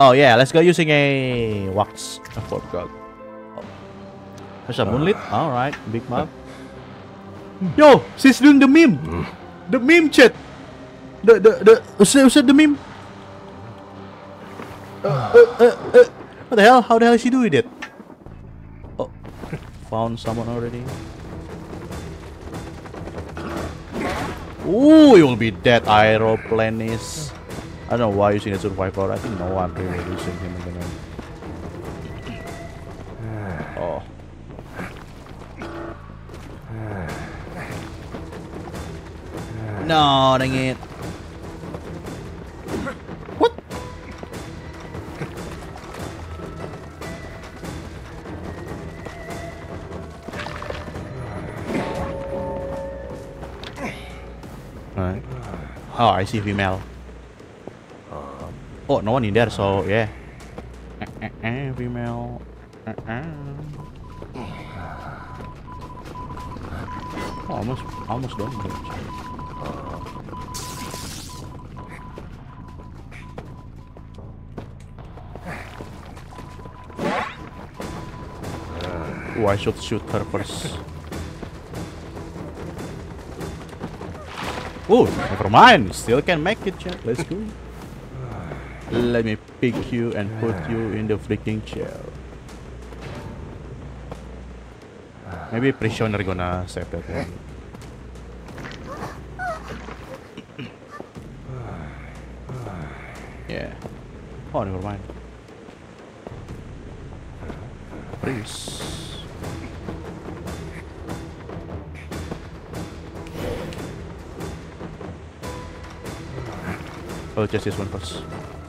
Oh yeah, let's go using a wax. I forgot. Oh. There's a moonlit. All right, big map. Yo, she's doing the meme. The meme chat. The meme. What the hell? How the hell is she doing it? Oh, found someone already. Ooh, you will be dead, aeroplanes. I don't know why using a survivor. I think no one really using him again. Oh. No, dang it. What? Alright. Oh, I see female. Oh, no one in there, so yeah. Female. Oh, almost done. Oh, I should shoot her first. Oh, never mind. Still can make it, chat. Let's go. Let me pick you and put you in the freaking chair. Maybe prisoner gonna save that one. Yeah. Oh, never mind. Please. Oh, just this one first.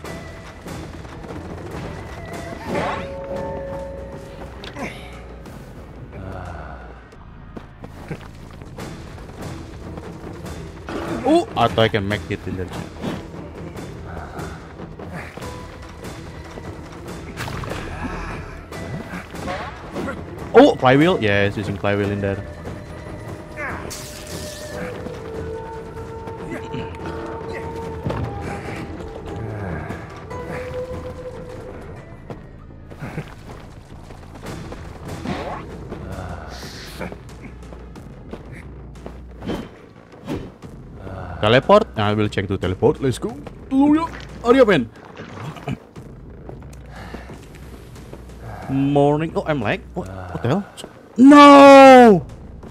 Oh, I thought I can make it in the chat. Oh, flywheel? Yeah, it's using flywheel in there. Teleport? I will check to teleport. Let's go. Hurry up, man. Morning. Oh, I'm like. What the hell? No!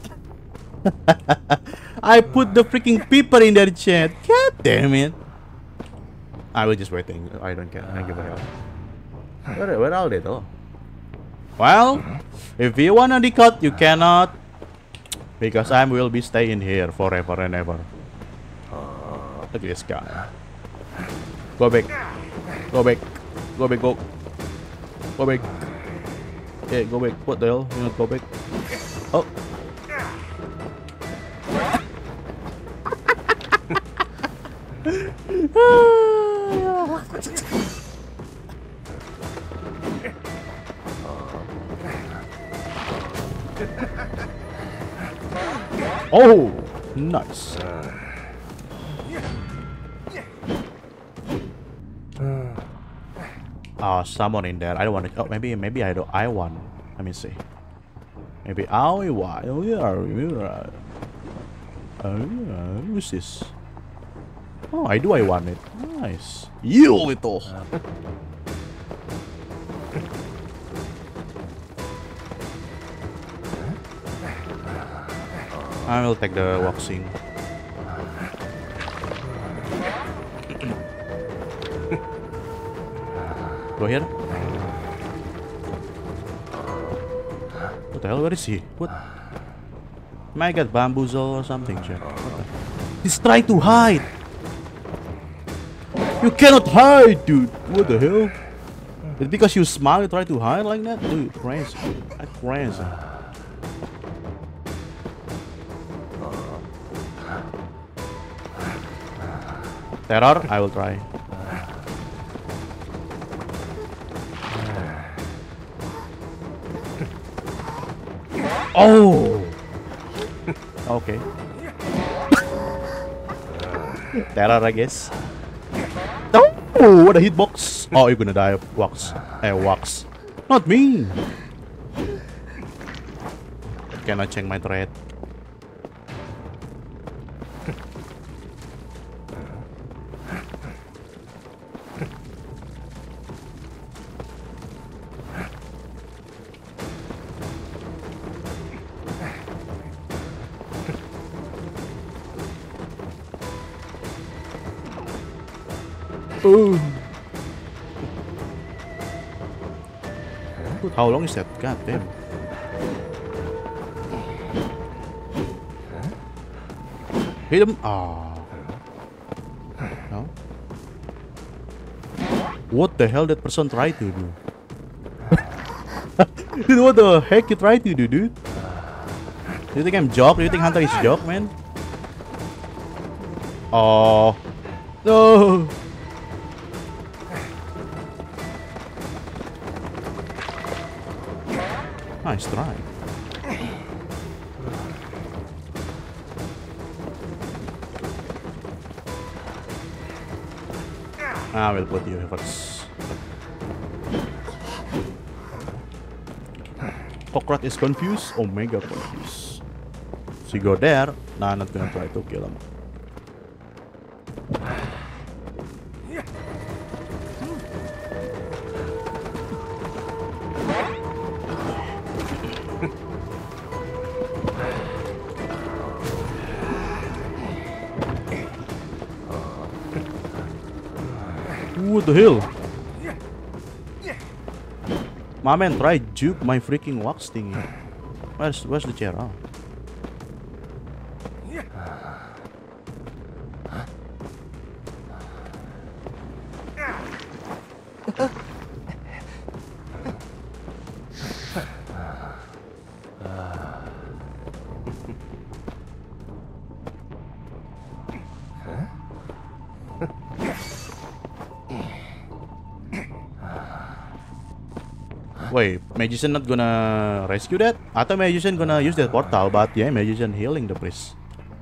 I put the freaking paper in their chat. God damn it. I was just waiting. I don't care. I don't give a hell. Where are they though? Well, if you wanna decode, you cannot. Because I will be staying here forever and ever. Look at this guy. Go back. Go back. Go back, go. Go back. Yeah, go back. What the hell? You not go back? Oh. Oh, nice. Someone in there. I don't want to. Oh, maybe I don't. I want. Let me see. Maybe I want. Oh yeah. Who's this? Oh, I do. I want it. Nice. You little. I will take the waxing. Go here. What the hell? Where is he? What? Might get bamboozled or something, Jack. He's trying to hide. You cannot hide, dude. What the hell? It's because you smile, you try to hide like that, dude. Crazy. That's crazy. Terror, I will try. Oh! Okay. Terror, I guess. No! Oh, what a hitbox! Oh, you're gonna die, Wax. Wax. Not me. Can I check my thread? Oh. Dude, how long is that? God damn. Hit him. Ah. No. What the hell that person tried to do? Dude, what the heck you tried to do, dude? Do you think I'm joke? Do you think Hunter is joke, man? Oh. No. Nice try. I will put you first. Cockroach is confused. Omega confused. So you go there. Nah, I'm not gonna try to kill him. What the hell? My man tried juke my freaking wax thingy. Where's the chair? Oh. Wait, magician not gonna rescue that? I thought magician gonna use that portal, but yeah, magician healing the priest.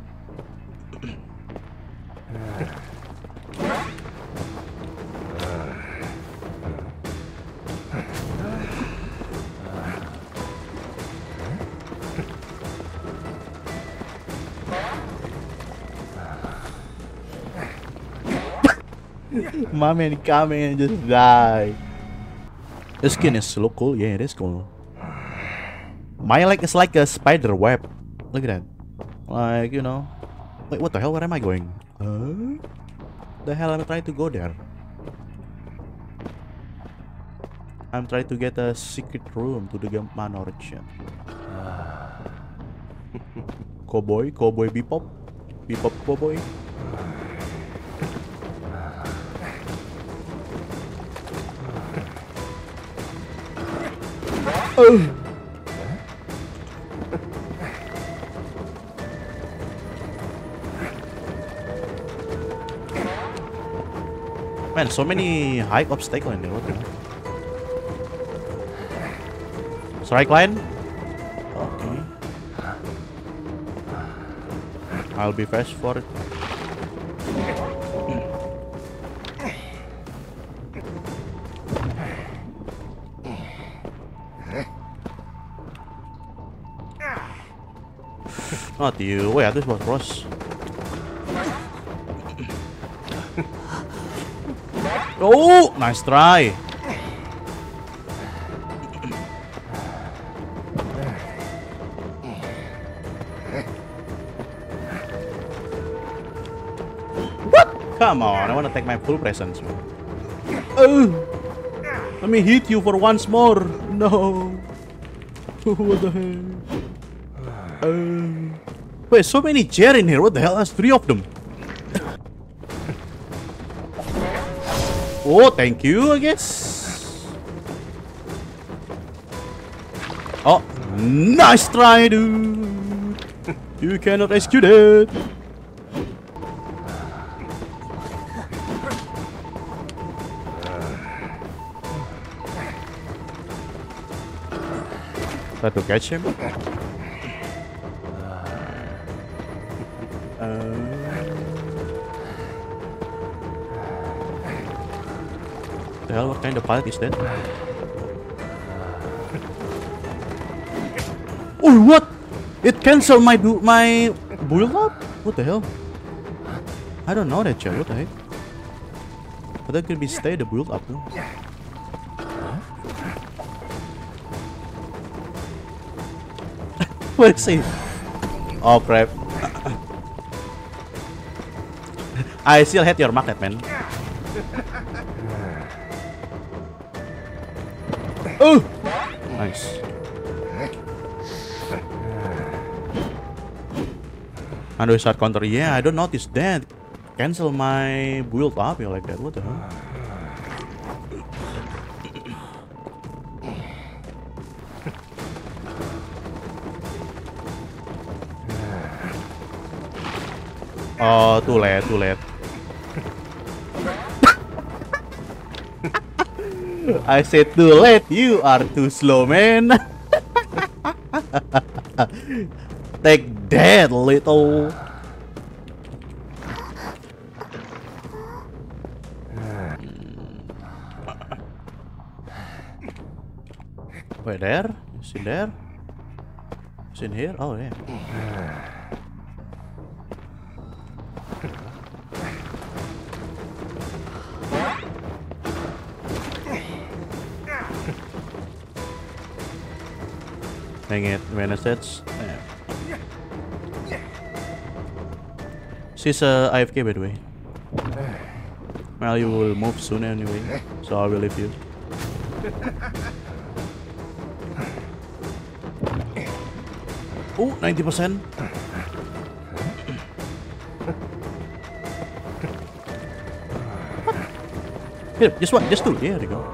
My man coming and just die. The skin is look cool. Yeah, it is cool. My leg is like a spider web. Look at that. Like, you know. Wait, what the hell? Where am I going? The hell am I trying to go there? I'm trying to get a secret room to the Manor orchard. Cowboy Bebop. Bebop cowboy. Man, so many high obstacles in there. What the hell? Strike line? Okay. I'll be fast for it. Not you. Wait, I thought it was Ross. Oh, nice try. What? Come on, I want to take my full presence. Let me hit you for once more. No. What the hell? Wait, so many chairs in here. What the hell? There's 3 of them. Oh, thank you, I guess. Oh, nice try, dude. You cannot rescue that. Try to catch him. the hell? What kind of pilot is that? Oh, what? It canceled my build up? What the hell? I don't know that, chat. What the heck? But that could be stay the build up, though. What is it? Oh crap. I still hate your magnet, man. Oh! Nice. How do I start counter? Yeah, I don't notice that. Cancel my build up, like that. What the hell? Oh, too late, too late. I said too late. You are too slow, man. Take that, little. Wait, there? Is it there? Is it here? Oh, yeah. Dang it, Renaissance. She's AFK, by the way. Well, you will move soon anyway, so I will leave you. Oh, 90%. Here, just one, just two. Yeah, there you go.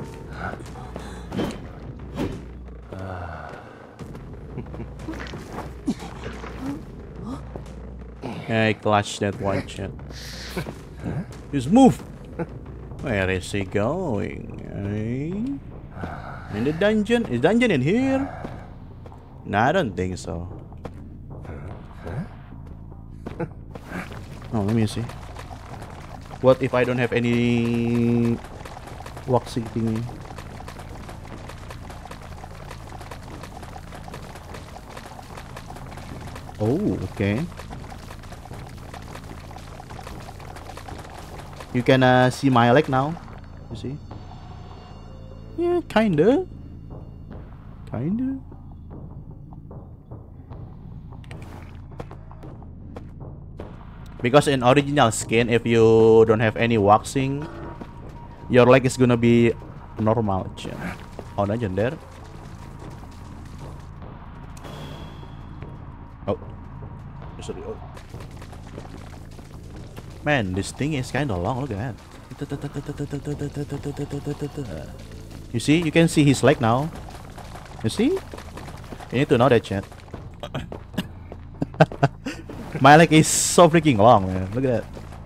I clutched that one, chat. Just move. Where is he going? In the dungeon? Is dungeon in here? No, I don't think so. Oh, let me see. What if I don't have any waxing thingy? Oh, okay. You can see my leg now. You see? Yeah, kinda. Kinda. Because in original skin, if you don't have any waxing, your leg is gonna be normal. Oh, dungeon there. Oh. Sorry. Oh. Man, this thing is kind of long. Look at that. You see? You can see his leg now. You see? You need to know that, chat. My leg is so freaking long, man. Look at that.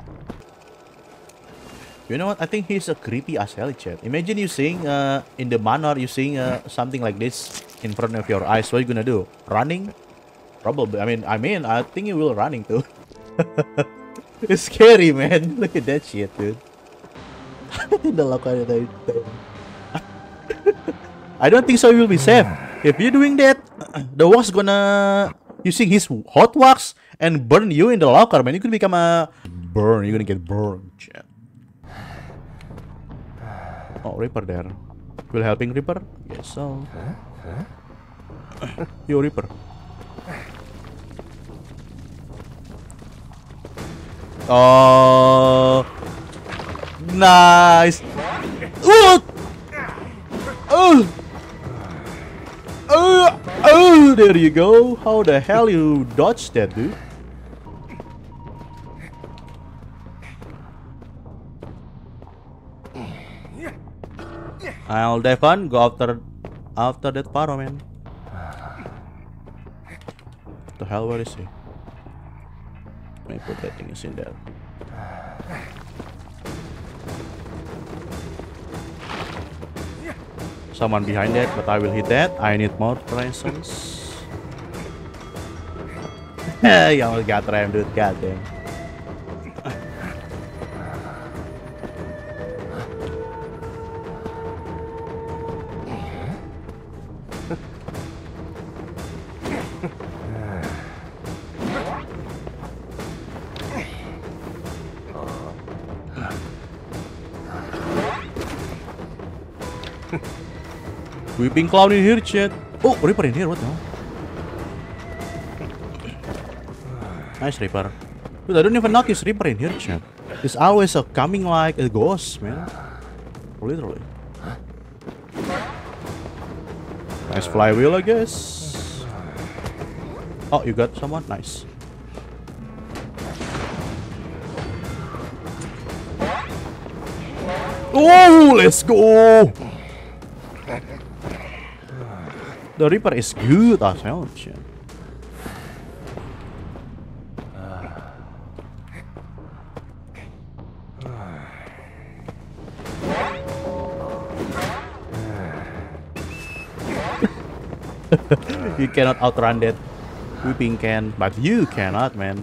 You know what? I think he's a creepy as hell, chat. Imagine you seeing in the manor, you seeing something like this in front of your eyes. What are you gonna do? Running? Probably. I mean, I think you will running too. It's scary, man. Look at that shit, dude. I don't think so. You will be safe if you're doing that. The wax gonna using his hot wax and burn you in the locker, man. You could become a burn. You're gonna get burned. Oh, Reaper there. Will helping Reaper? Yes, so. Yo, Reaper. Oh, nice. Oh, there you go. How the hell you dodged that, dude? I'll Devon go after that Paro, man. What the hell, where is he? Let me put that thing in there. Someone behind that, but I will hit that. I need more presence. You almost got rammed, dude. Goddamn. Weeping clown in here, chat. Oh, Reaper in here. What the hell? Nice Reaper. Dude, I don't even notice Reaper in here, chat. It's always coming like a ghost, man. Literally. Nice flywheel, I guess. Oh, you got someone? Nice. Oh, let's go! The Reaper is good as hell, shit. You cannot outrun that. Weeping can, but you cannot, man.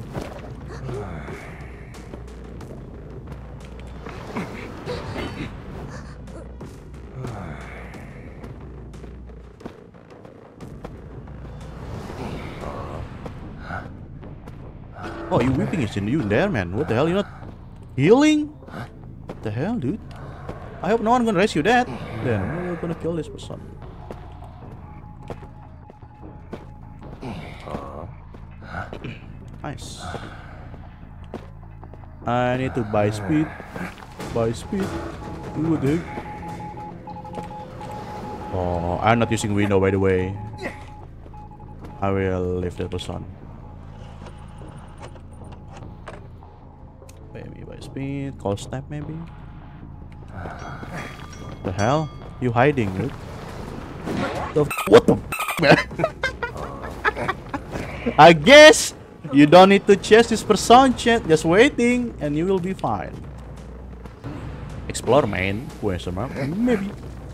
Oh, you Weeping is in you there, man. What the hell? You're not healing? What the hell, dude? I hope no one gonna rescue that. Then we're gonna kill this person. Nice. I need to buy speed. Buy speed. What the heck? Oh, I'm not using window, by the way. I will leave that person. Maybe by speed. Call snap, maybe. The hell? You hiding, dude? What the man? I guess you don't need to chase this person, chat. Just waiting, and you will be fine. Explore, man. Question mark? Maybe.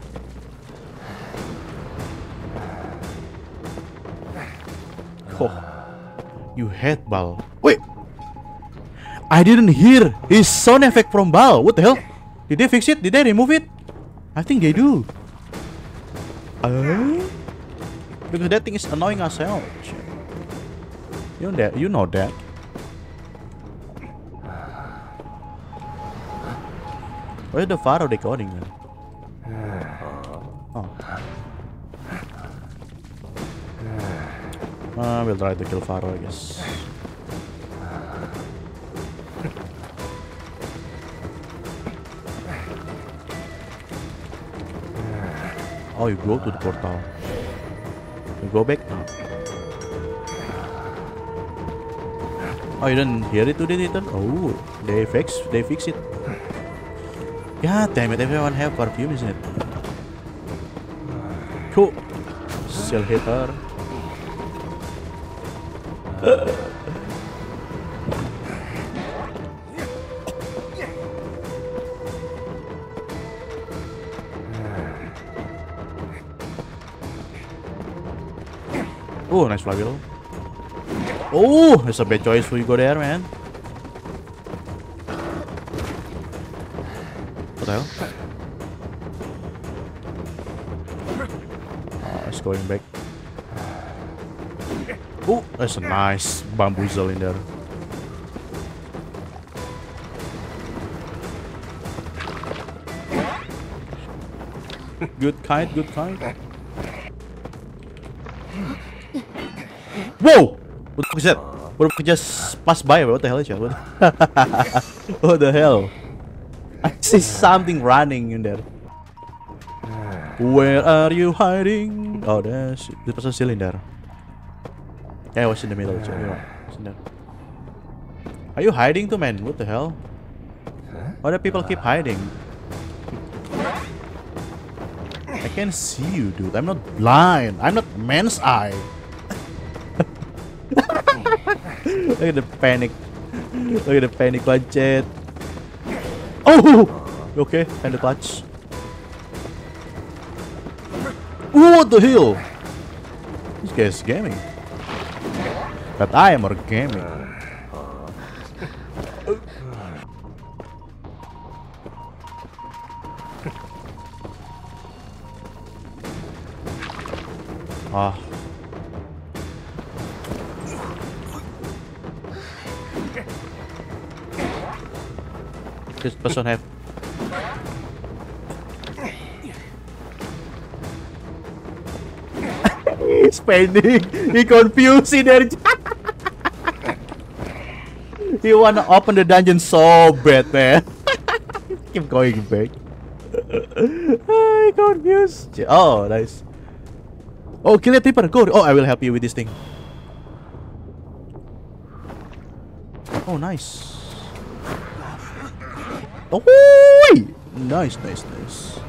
Oh, you hate Bal. Wait, I didn't hear his sound effect from Bal. What the hell? Did they fix it? Did they remove it? I think they do. Because that thing is annoying as hell. Shit. You know that. You know that. Where's the Pharaoh decoding, man? Oh. We'll try to kill Pharaoh, I guess. Oh, you go to the portal. You go back now. Oh, you didn't hear it today, Nathan? Oh, they fix it. God damn it! Everyone have perfume, isn't it? Cool. Still hit her. Oh, nice flywheel. Oh, it's a bad choice for you go there, man. What the hell? Oh, it's going back. Oh, that's a nice bamboozle in there. Good kite, good kite. Whoa! What the fuck is that? What the fuck just passed by? What the hell is that? What the hell? I see something running in there. Where are you hiding? Oh, there's the person still in there. Yeah, I was in the middle. So in there. Are you hiding too, man? What the hell? Why do people keep hiding? I can't see you, dude. I'm not blind. I'm not man's eye. Look at the panic. Look at the panic budget. Oh! Okay, and the clutch. What the hell? This guy is gaming. But I am gaming. Ah. This person have. He's panicking. He confused in there. He wanna open the dungeon so bad, man. Keep going back. I confused. Oh, nice. Oh, kill a Tripper. Go. Oh, I will help you with this thing. Oh, nice. Oh, nice, nice, nice.